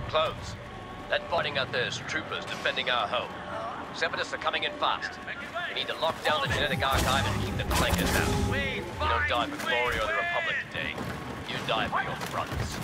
Close. That fighting out there is troopers defending our home. Separatists are coming in fast. We need to lock down the genetic archive and keep the clankers out. You don't die for glory or the Republic today. You die for your brothers.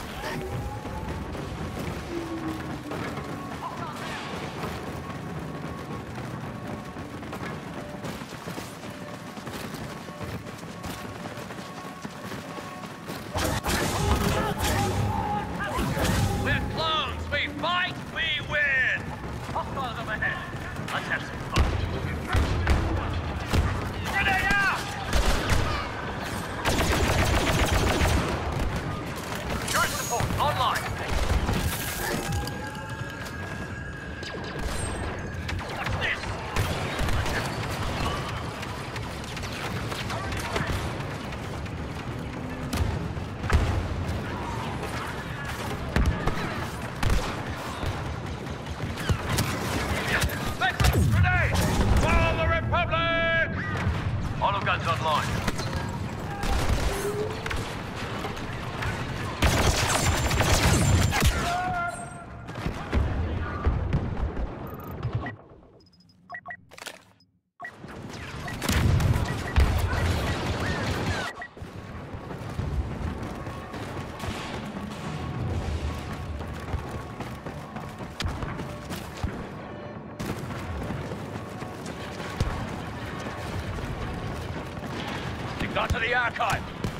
Got to the archive.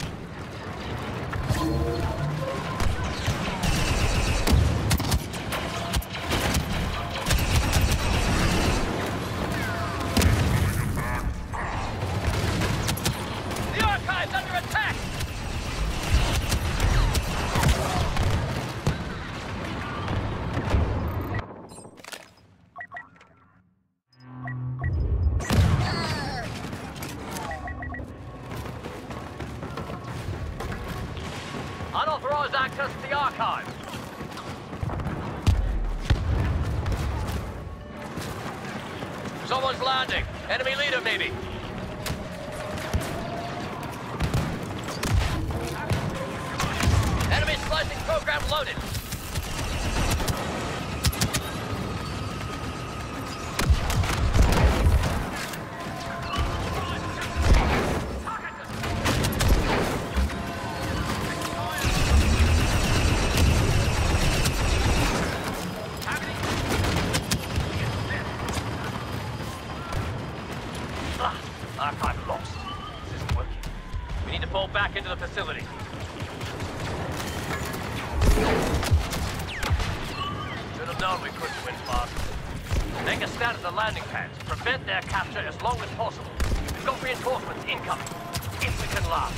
The archive's under attack. Unauthorized access to the archive. Someone's landing. Enemy leader, maybe. Enemy slicing program loaded. Archive lost. This isn't working. We need to fall back into the facility. Should have known we couldn't win fast. Make a stand at the landing pads. Prevent their capture as long as possible. We've got reinforcements incoming. If we can last.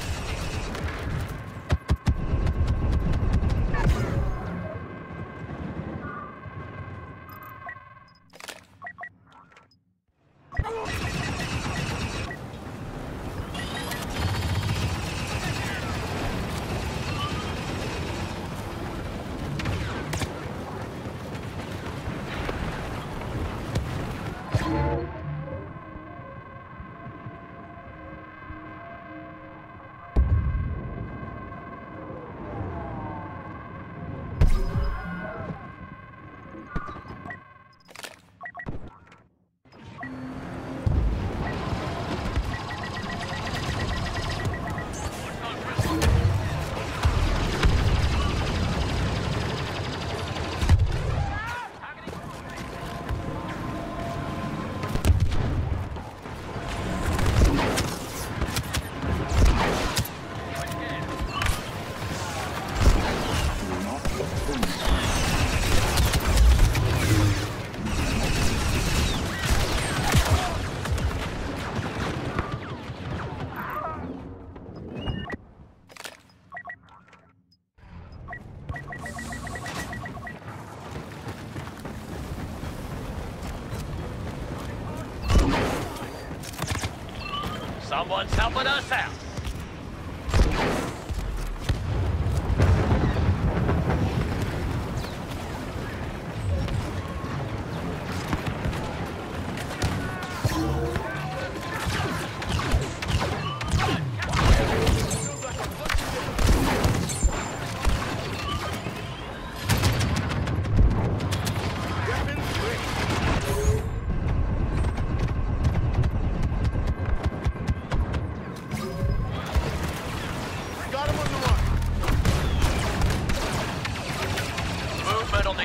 Someone's helping us out.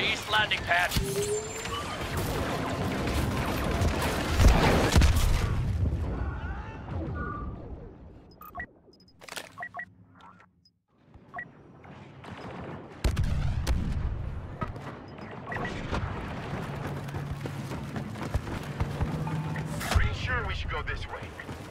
the east landing pad. Pretty sure we should go this way.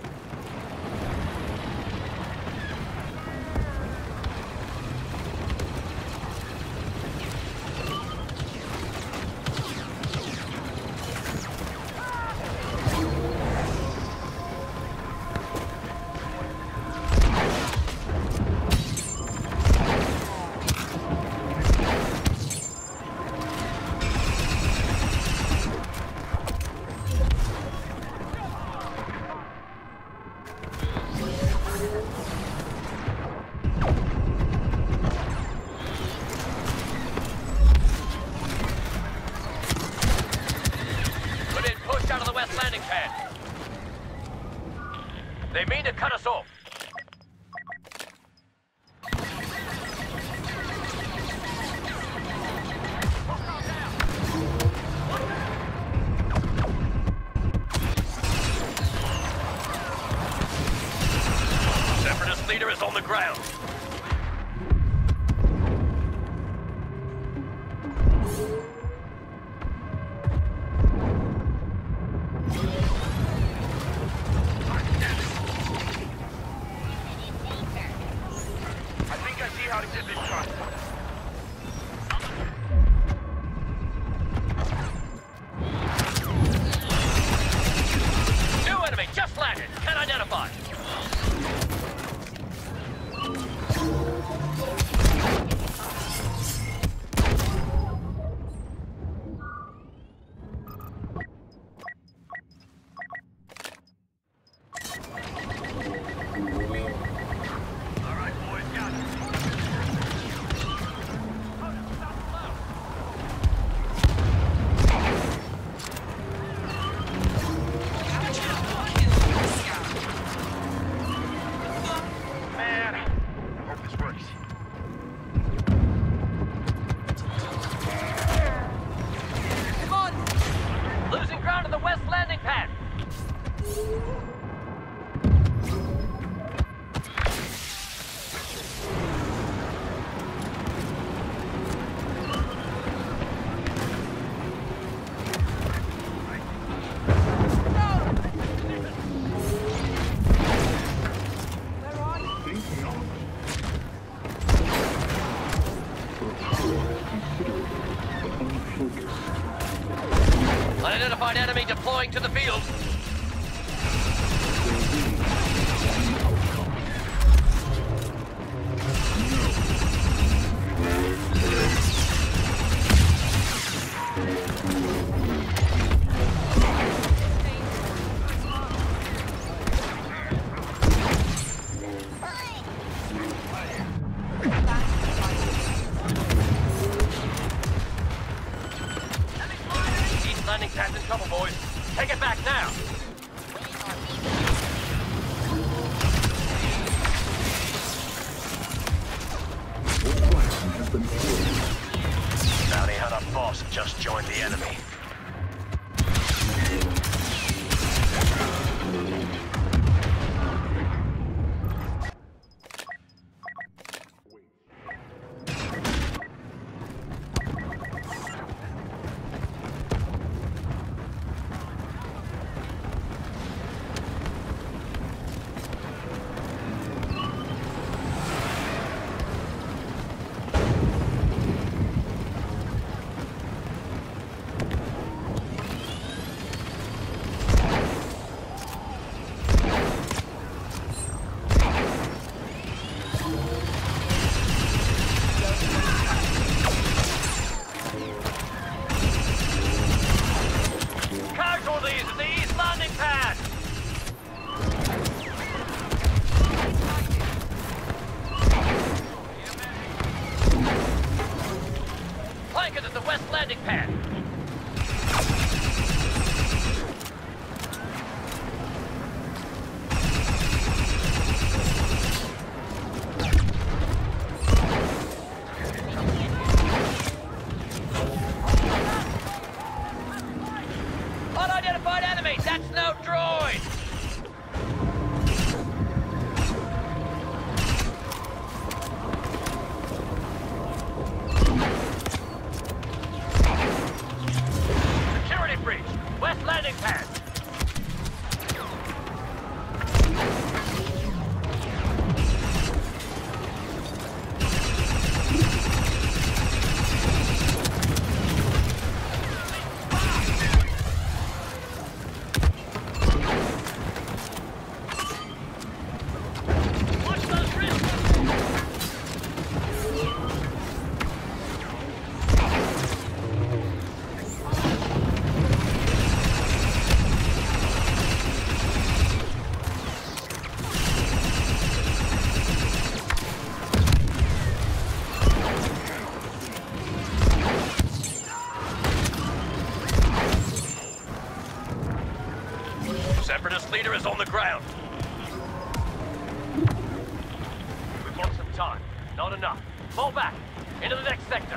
They mean to cut us off. Separatist leader is on the ground. How to get this truck. New enemy just landed. Can identify. Unidentified enemy deploying to the field. Landing pad's in trouble, boys. Take it back now. Bounty hunter boss just joined the enemy. Flankers at the west landing pad. ground. We've lost some time. Not enough. Fall back. Into the next sector.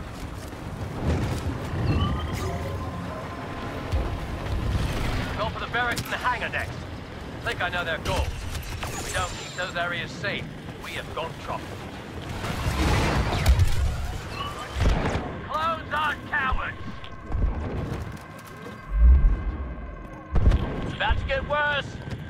Go for the barracks and the hangar next. Think I know their goal. If we don't keep those areas safe, we have gone trouble. Clones aren't cowards! It's about to get worse!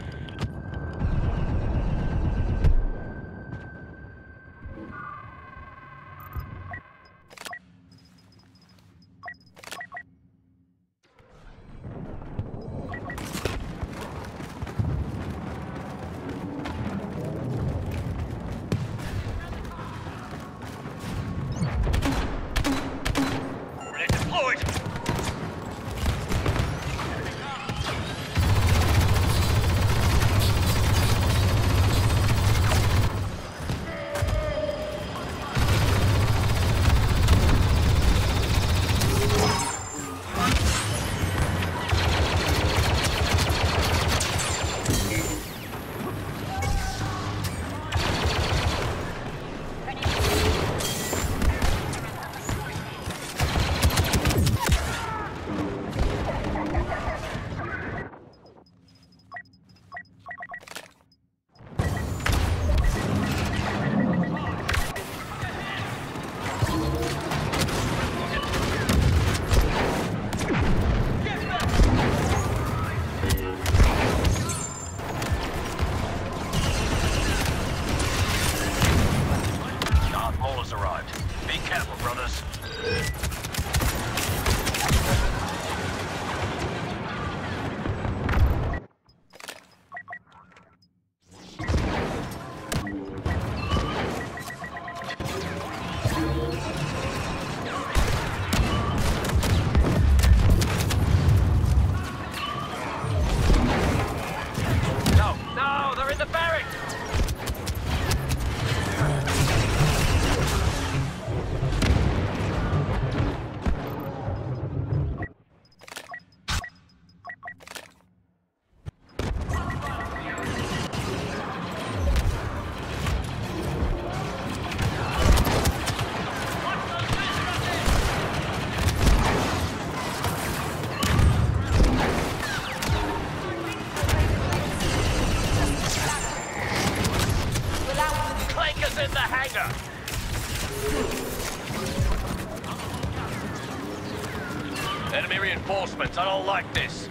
Enemy reinforcements, I don't like this.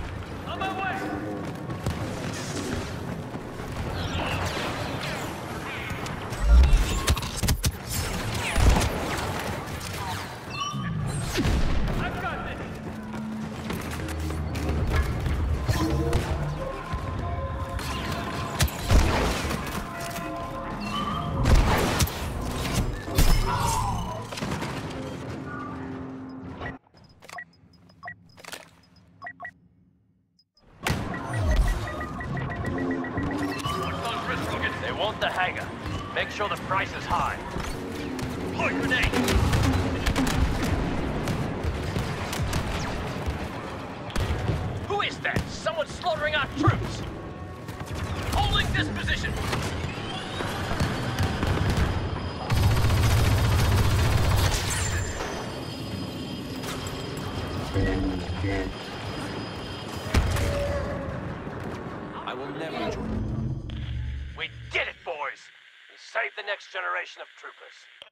On my way! I've got this! The hangar. Make sure the price is high. Deploy grenade! Who is that? Someone slaughtering our troops! Holding this position! I will never join. We did it, boys! We saved the next generation of troopers.